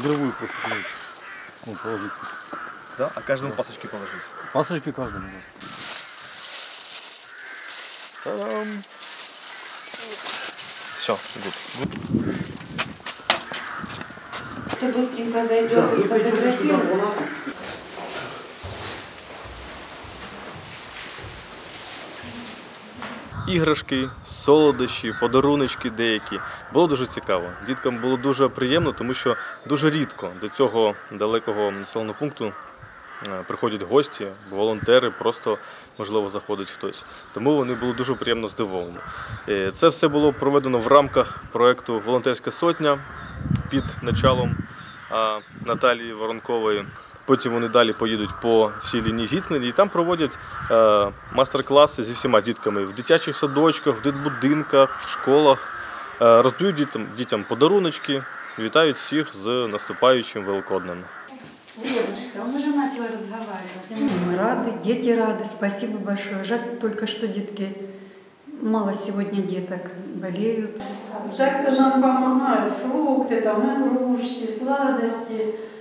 кедровую просто положить. Да? А каждому пасочки положить? Пасочки каждому, да. Та-дам! Все, гуд. Кто быстренько зайдет и сфотографирует. Іграшки, солодощі, подаруночки деякі. Було дуже цікаво. Діткам було дуже приємно, тому що дуже рідко до цього далекого населеного пункту приходять гості, волонтери, просто, можливо, заходить хтось. Тому вони були дуже приємно здивовані. Це все було проведено в рамках проєкту «Волонтерська сотня» під началом Наталії Воронкової. Потім вони далі поїдуть по всій лінії зіткнення і там проводять мастер-класи зі всіма дітками в дитячих садочках, в дитбудинках, в школах. Роздають дітям подаруночки, вітають всіх з наступаючим Великоднем. Девушка, он уже начал разговаривать. Мы рады, дети рады, спасибо большое. Жаль только, что детки, мало сегодня деток болеют. Так-то нам помогают фрукты, там, игрушки, сладости.